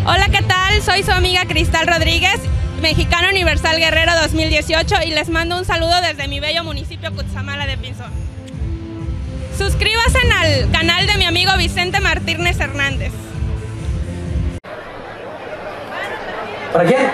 Hola, ¿qué tal? Soy su amiga Cristal Rodríguez, Mexicano Universal Guerrero 2018, y les mando un saludo desde mi bello municipio Cutzamala de Pinzón. Suscríbanse al canal de mi amigo Vicente Martínez Hernández. ¿Para quién?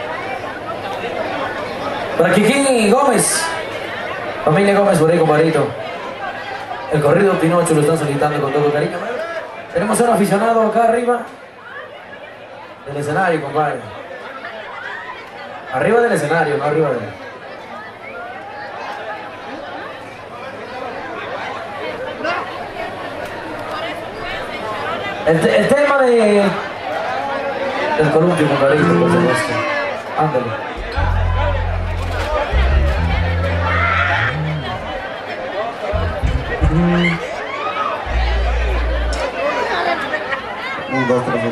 Para Kikín Gómez. Familia Gómez, por ahí, compadrito. El corrido Pinocho lo están solicitando con todo cariño. Tenemos a un aficionado acá arriba del escenario, compadre. Arriba del escenario, no arriba de él. El tema del columpio, compadrito, por supuesto. Ándale. Un, dos, tres,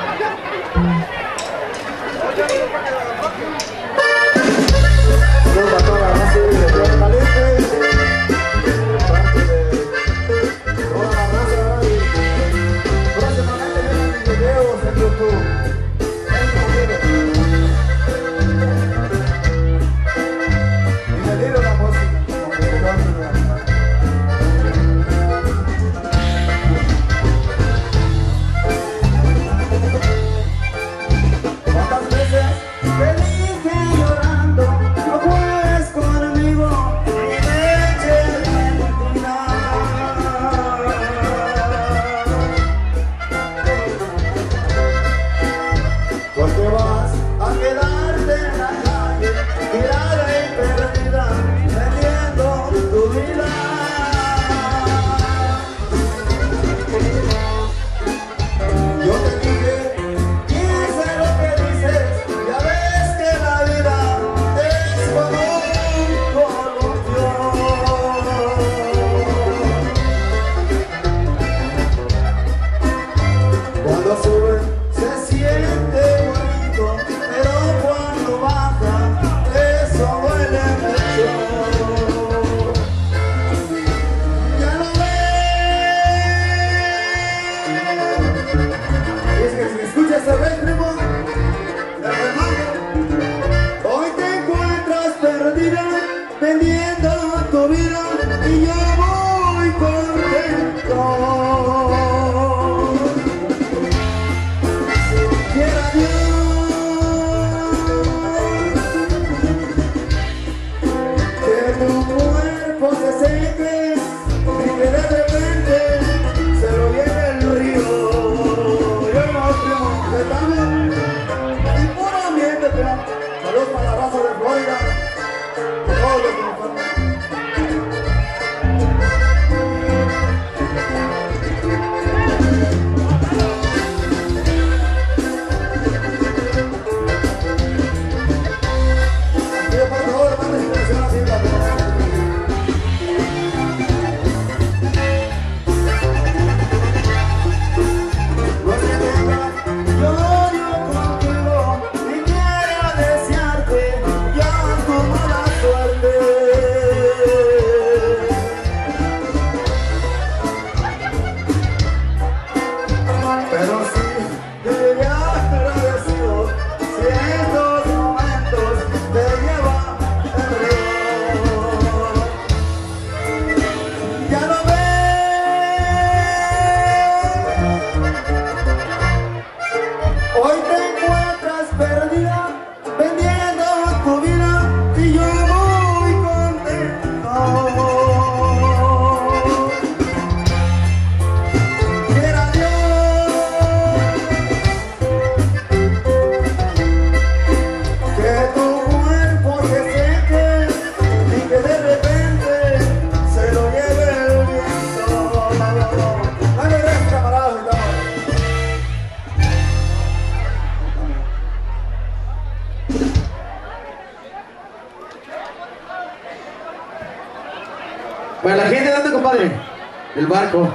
Para la gente, ¿dónde, compadre? El barco.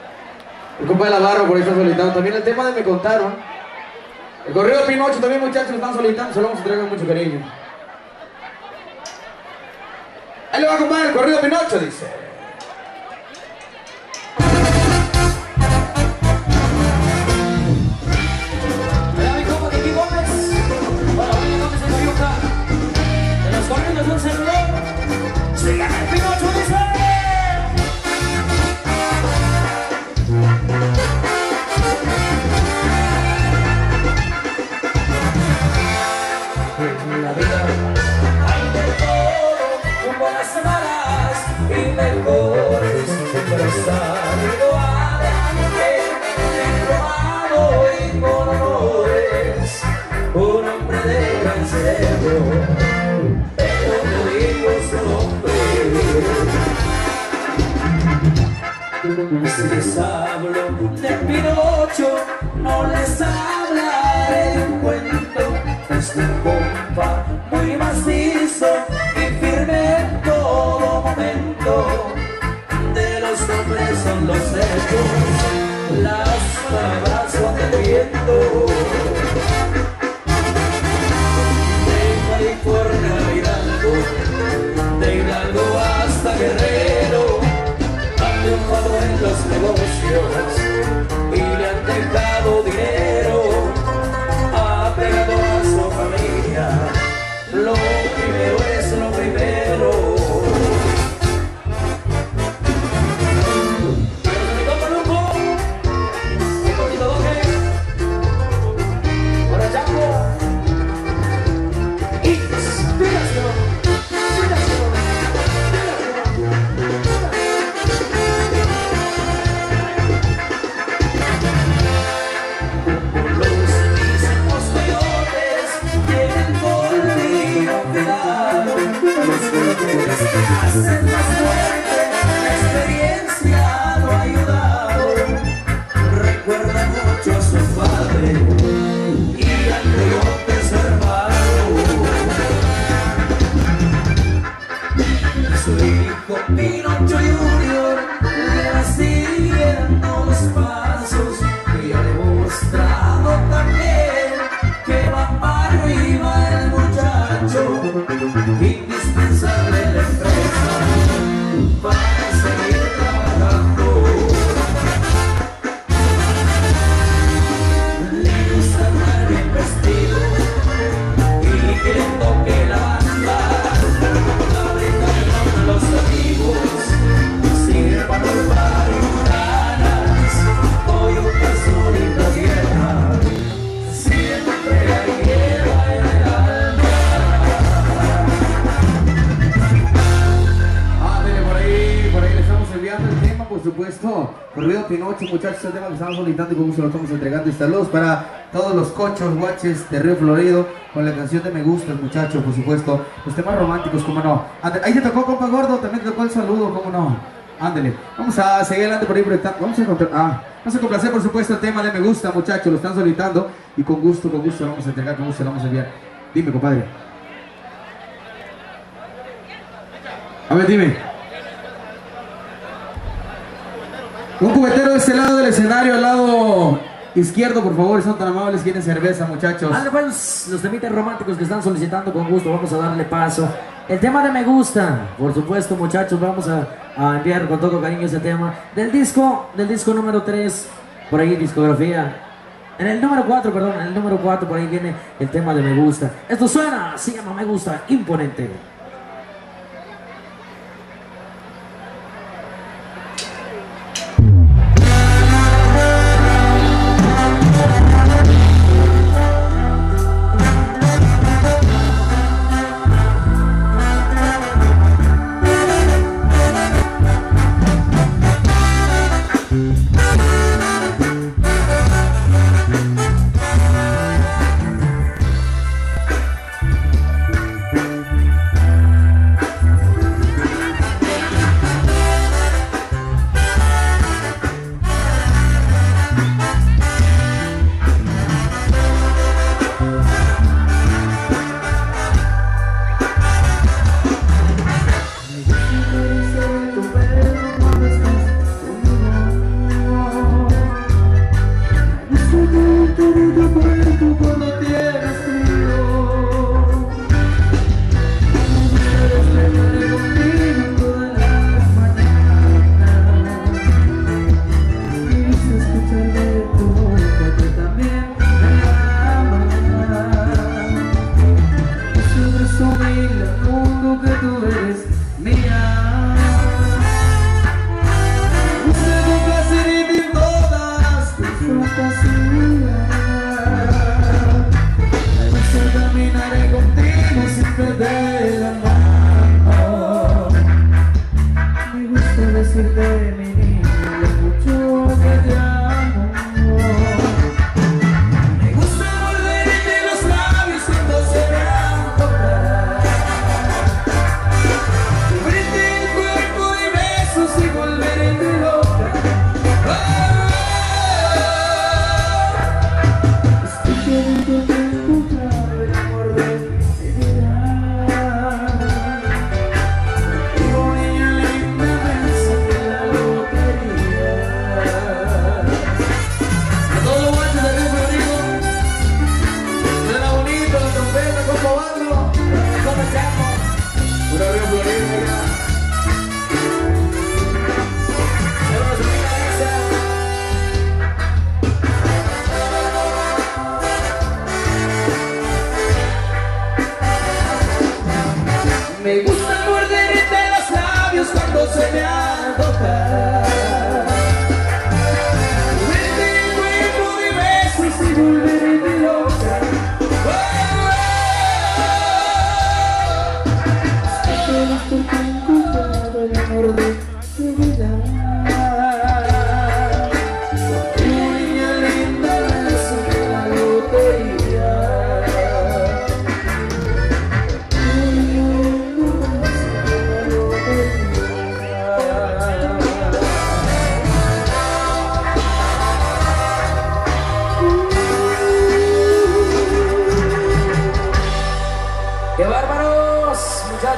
El compadre de la barra por ahí está solicitando. También el tema de Me Contaron. El corrido Pinocho también, muchachos, lo están solicitando. Se lo vamos a entregar con mucho cariño. Ahí le va, compadre, el corrido Pinocho, dice. Si les hablo de Pinocho, no les hablaré de un cuento. Es un compa muy macizo y firme en todo momento. De los hombres son los hechos, las palabras son el viento. De California a Hidalgo, de Hidalgo hasta Guerrero, han triunfado en los negocios y le han dejado dinero. Ha pegado a su familia, lo primero es lo primero. Hacen más fuerte, la experiencia lo ha ayudado. Recuerda mucho a su padre y al coyote su hermano. Su hijo Pinocho Junior le va siguiendo los pasos y ha demostrado también que va para arriba el muchacho. Indispensable la empresa para seguir trabajando. Le gusta andar bien vestido y que le toque la banda. La los amigos sirvan para ganas. Hoy una solita tierra siempre hay guerra en el alma. El tema, por supuesto, Corrido Pinocho, muchachos, el tema que estamos solicitando y con gusto lo estamos entregando. Y saludos para todos los cochos, guaches de Río Florido, con la canción de Me Gusta, muchachos, por supuesto. Los temas románticos, cómo no. Ahí te tocó, compa gordo, también te tocó el saludo, cómo no. Ándele, vamos a seguir adelante por ahí proyectando. Vamos a complacer, por supuesto, el tema de Me Gusta, muchachos, lo están solicitando. Y con gusto lo vamos a entregar, con gusto lo vamos a enviar. Dime, compadre. A ver, dime. Un cubetero de este lado del escenario, al lado izquierdo, por favor, son tan amables, quieren cerveza, muchachos. Pues, los temitas románticos que están solicitando con gusto, vamos a darle paso. El tema de Me Gusta, por supuesto, muchachos, vamos a enviar con todo cariño ese tema. Del disco número 3, por ahí discografía. En el número 4, perdón, en el número 4, por ahí viene el tema de Me Gusta. Esto suena, se llama Me Gusta, imponente.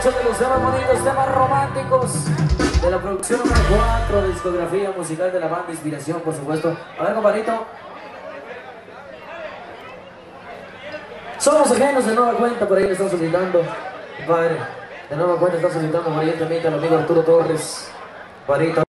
muchachos, de los temas bonitos, temas románticos de la producción número 4 de discografía musical de la banda Inspiración, por supuesto. A ver, compadrito. Somos ajenos de nueva cuenta, por ahí le están solicitando, compadre. De nueva cuenta está solicitando por ahí también al amigo Arturo Torres, compadrito.